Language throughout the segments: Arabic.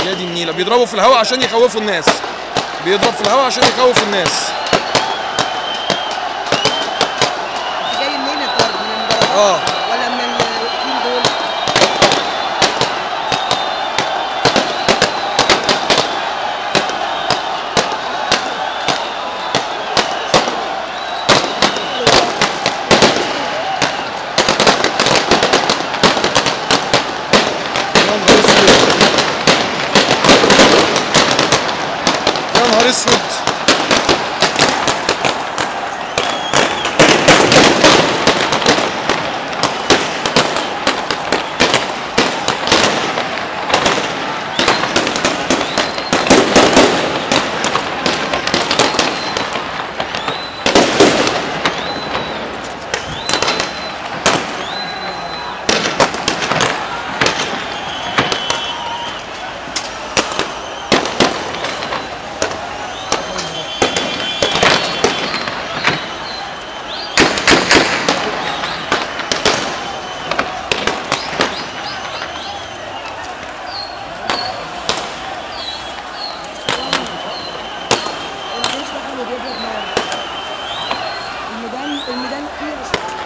يا دي النيله، بيضربوا في الهواء عشان يخوفوا الناس. بيضرب في الهواء عشان يخوف الناس. جاي منين الضرب؟ من المدرجات ولا من الواقفين دول؟ يا نهار اسود. الميدان فيه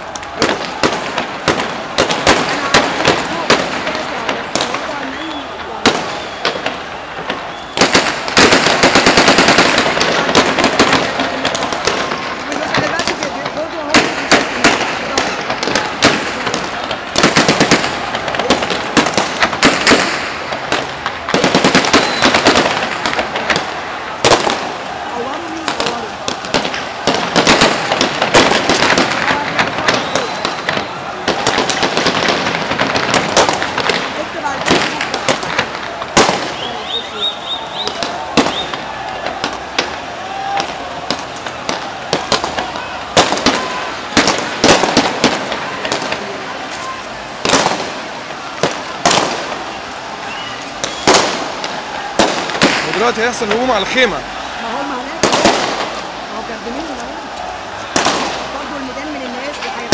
دلوقتي هيحصل هجوم على الخيمه. ما هم هناك ما هو كاتبين اهو برضه الميدان من الناس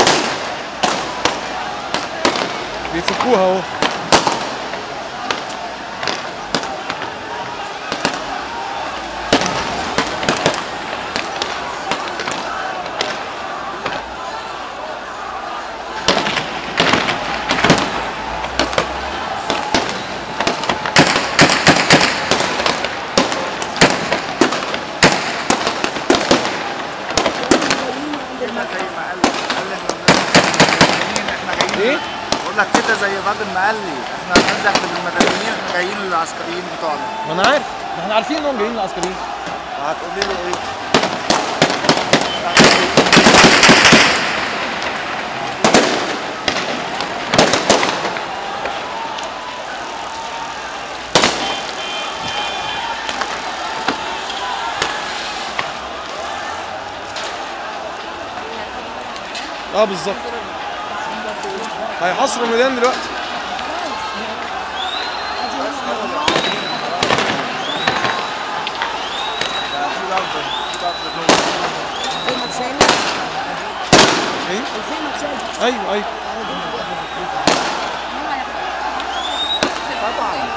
بيفكوها اهو. ايه؟ بقول لك كده زي الراجل ما قال لي احنا هنبدا بالمدنيين، احنا جايين للعسكريين بتوعنا. ما انا عارف، ما احنا عارفين انهم جايين العسكريين. وهتقولي له ايه؟ بالظبط. هيحاصروا الميدان دلوقتي. ايه؟ ايوه ايوه طبعا.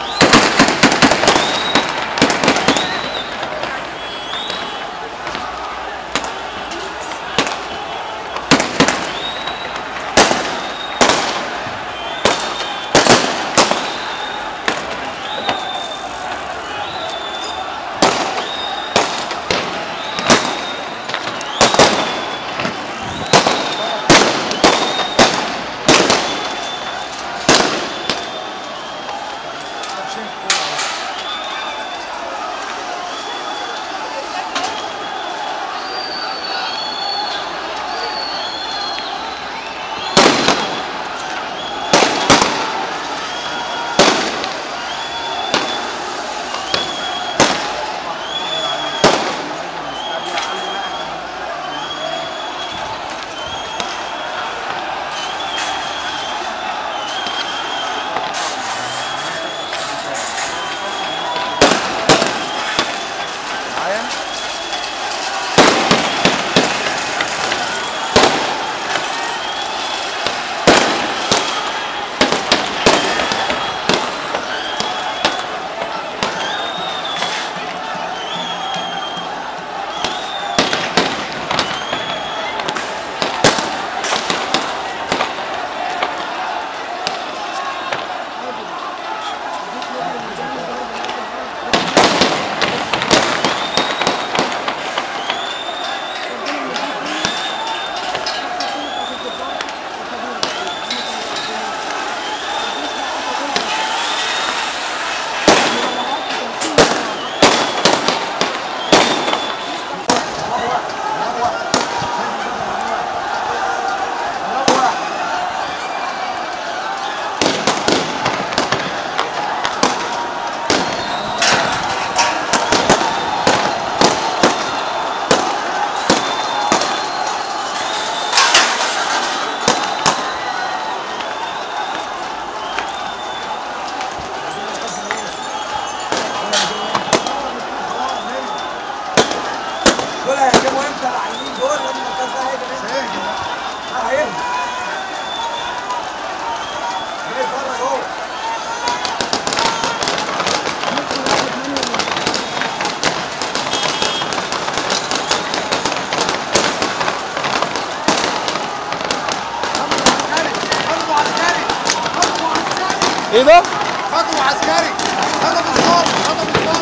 ايه ده؟ خطوة عسكري. هدف الضابط. هدف الضابط.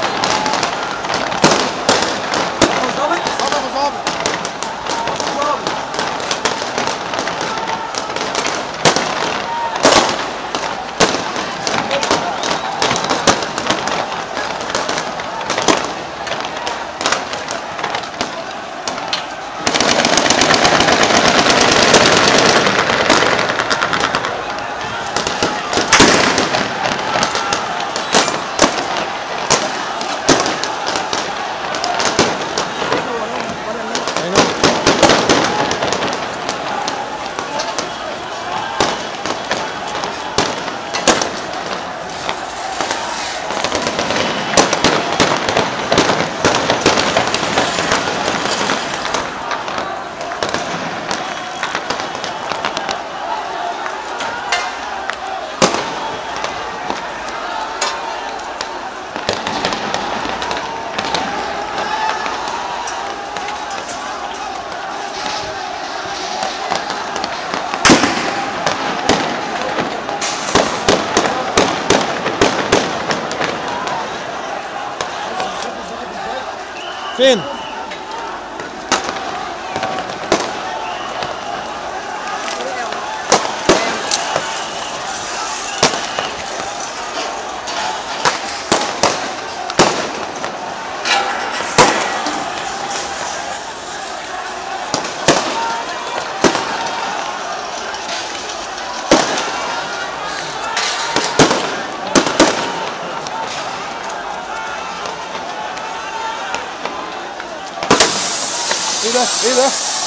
هدف ضابط. فين؟ ايه ده؟ ايه ده؟